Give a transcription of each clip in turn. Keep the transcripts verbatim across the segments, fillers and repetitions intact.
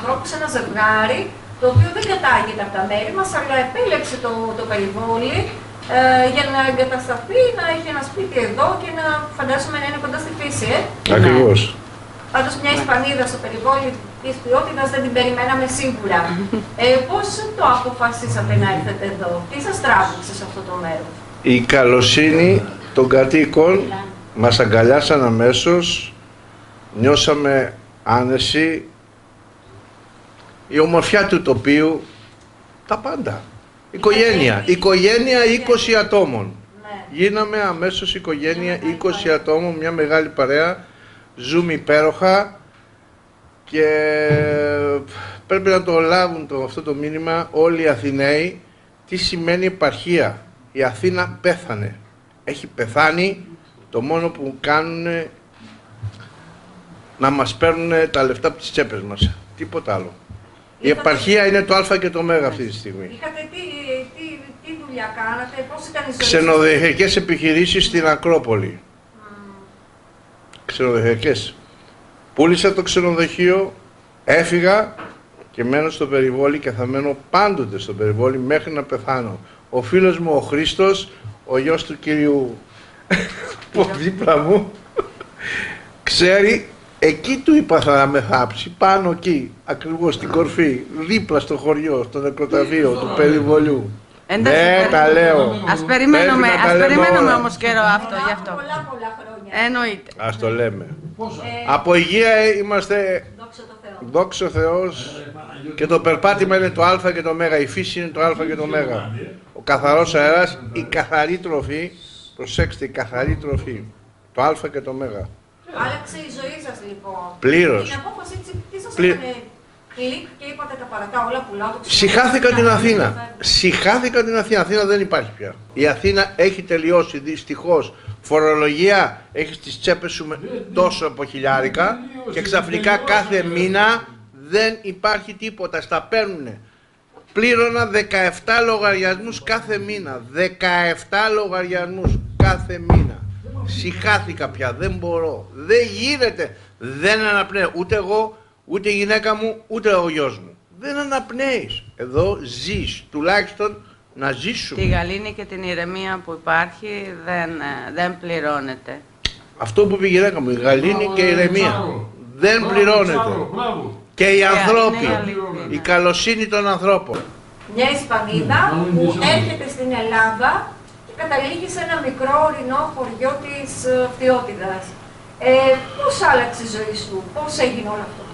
ανθρώπους, ένα ζευγάρι, το οποίο δεν κατάγεται από τα μέρη μας, αλλά επέλεξε το, το περιβόλι ε, για να εγκατασταθεί, να έχει ένα σπίτι εδώ και να φαντάζομαι να είναι κοντά στη φύση, ε. Ακριβώς. Πάντως μια Ισπανίδα στο περιβόλι της ποιότητας δεν την περιμέναμε σίγουρα. Ε, πώς το αποφασίσατε να έρθετε εδώ, τι σας τράβηξε σε αυτό το μέρος? Η καλοσύνη των κατοίκων μας αγκαλιάσαν αμέσως, νιώσαμε άνεση, η ομορφιά του τοπίου, τα πάντα. Οικογένεια, οικογένεια είκοσι ατόμων. Ναι. Γίναμε αμέσως οικογένεια είκοσι ατόμων, μια μεγάλη παρέα, ζούμε υπέροχα και πρέπει να το λάβουν το, αυτό το μήνυμα όλοι οι Αθηναίοι, τι σημαίνει επαρχία. Η Αθήνα πέθανε, έχει πεθάνει, το μόνο που κάνουν να μας παίρνουν τα λεφτά από τις τσέπες μας, τίποτα άλλο. Η επαρχία είναι το α και το μέγα αυτή τη στιγμή. Είχατε τι, τι, τι δουλειά κάνατε, πώς ήταν η ζωή? Ξενοδοχειακές επιχειρήσεις στην Ακρόπολη. Mm. Ξενοδοχειακές. Πούλησα το ξενοδοχείο, έφυγα και μένω στο περιβόλι και θα μένω πάντοτε στο περιβόλι μέχρι να πεθάνω. Ο φίλος μου ο Χρήστος, ο γιος του κύριου που δίπλα μου, ξέρει, εκεί του είπα θα με θάψει, πάνω εκεί, ακριβώς στην κορφή, δίπλα στο χωριό, στο νεκροταφείο του περιβολιού. Ναι, τα λέω. Ας περιμένουμε, ας περιμένουμε όμως καιρό αυτό, γι' αυτό. Πολλά πολλά χρόνια. Εννοείται. Ας το λέμε. Ε, Από υγεία είμαστε, δόξα ο Θεός, και το περπάτημα είναι το α και το μέγα, η φύση είναι το α και το μέγα. Ο καθαρός αέρας, η καθαρή τροφή, προσέξτε, η καθαρή τροφή, το α και το μέγα. Άλλαξε η ζωή σας λοιπόν. Πλήρως. Την απόφαση τι σας Πλη... έκανε κλικ και είπατε τα παρατά όλα πουλάω το Συχάθηκα την Αθήνα. Συχάθηκα την Αθήνα. Αθήνα δεν υπάρχει πια. Η Αθήνα έχει τελειώσει δυστυχώς. Φορολογία έχει στις τσέπες σου με τόσο από χιλιάρικα και ξαφνικά κάθε μήνα δεν υπάρχει τίποτα. Στα παίρνουνε. Πλήρωνα δεκαεπτά λογαριασμούς κάθε μήνα. δεκαεπτά λογαριασμούς κάθε μήνα. Συχάθηκα πια, δεν μπορώ, δεν γίνεται, δεν αναπνέω, ούτε εγώ, ούτε η γυναίκα μου, ούτε ο γιος μου. Δεν αναπνέεις, εδώ ζεις, τουλάχιστον να ζήσουμε. Τη γαλήνη και την ηρεμία που υπάρχει δεν, δεν πληρώνεται. Αυτό που είπε η γυναίκα μου, η γαλήνη και η ηρεμία, δεν πληρώνεται. Και οι άνθρωποι, η καλοσύνη των ανθρώπων. Μια Ισπανίδα που έρχεται στην Ελλάδα και καταλήγει σε ένα μικρό ορεινό χωριό της Φθιώτιδας. Ε, πώς άλλαξε η ζωή σου, πώς έγινε όλο αυτό?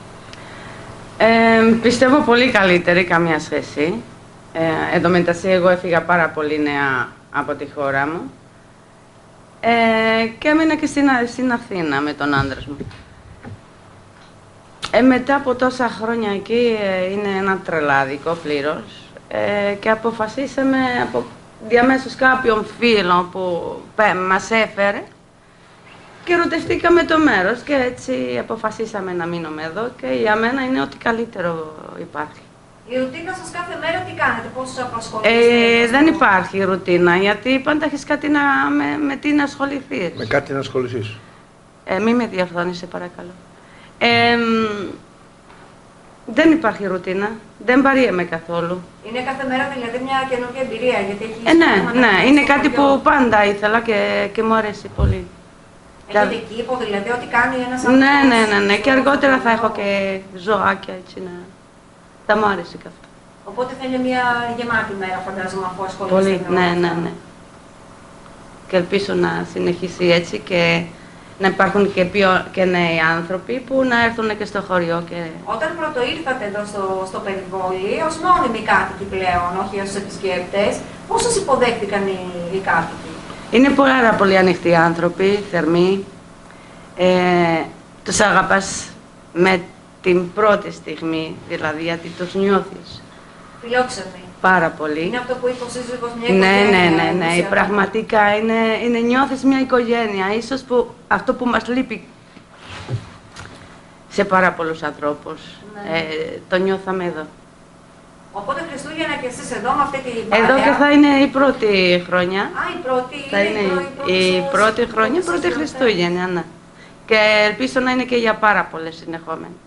Ε, πιστεύω πολύ καλύτερη, καμία σχέση. Ε, εν τω μεταξύ εγώ έφυγα πάρα πολύ νέα από τη χώρα μου ε, και έμεινα και στην, στην Αθήνα με τον άντρα μου. Ε, μετά από τόσα χρόνια εκεί ε, είναι ένα τρελάδικο πλήρως ε, και αποφασίσαμε από διαμέσως κάποιον φίλο που πέ, μας έφερε και ερωτευτήκαμε το μέρος και έτσι αποφασίσαμε να μείνουμε εδώ και για μένα είναι ό,τι καλύτερο υπάρχει. Η ρουτίνα σας κάθε μέρα τι κάνετε, πώς σας απασχολείτε? Ε, δεν υπάρχει ρουτίνα, γιατί πάντα έχεις κάτι να, με, με τι να ασχοληθείς. Με κάτι να ασχοληθείς. Ε, μη με διαφθόνεις, σε παρακαλώ. Ε, δεν υπάρχει ρουτίνα, δεν βαριέμαι καθόλου. Είναι κάθε μέρα δηλαδή μια καινούργια εμπειρία, γιατί έχει... Ε, ναι, ναι, είναι κάτι που πάντα ήθελα και, και μου αρέσει πολύ. Έχετε κήπο, δηλαδή ό,τι κάνει ένας άνθρωπος... Ναι, ναι, ναι, ναι, και αργότερα θα έχω και ζωάκια, έτσι, ναι. Θα μου άρεσε και αυτό. Οπότε θα είναι μια γεμάτη μέρα, φαντάζομαι, αφού ασχολείστε. Πολύ, ναι, ναι, ναι. Και ελπίζω να συνεχίσει έτσι και να υπάρχουν και, πιο, και νέοι άνθρωποι που να έρθουν και στο χωριό. Και... Όταν πρώτο ήρθατε εδώ στο, στο περιβόλι, ως μόνιμοι κάτοικοι πλέον, όχι ως επισκέπτες, πώς σας υποδέχτηκαν οι, οι κάτοικοι? Είναι πάρα πολύ ανοιχτοί άνθρωποι, θερμοί. Ε, τους αγαπάς με την πρώτη στιγμή, δηλαδή, γιατί τους νιώθεις. Φιλόξενοι. Πάρα πολύ. Είναι αυτό που είπε ο σύζυγος, μια ναι, οικογένεια. Ναι, ναι, ναι, πραγματικά είναι, είναι νιώθεις μια οικογένεια. Ίσως που, αυτό που μας λείπει σε πάρα πολλούς ανθρώπους, ναι. ε, το νιώθαμε εδώ. Οπότε Χριστούγεννα και εσείς εδώ με αυτή την παρέα. Εδώ και θα είναι η πρώτη χρονιά. Α, η πρώτη, θα είναι η, πρώτη, η πρώτη, πρώτη χρονιά, πρώτη Χριστούγεννα, ναι. Και ελπίζω να είναι και για πάρα πολλές συνεχόμενες.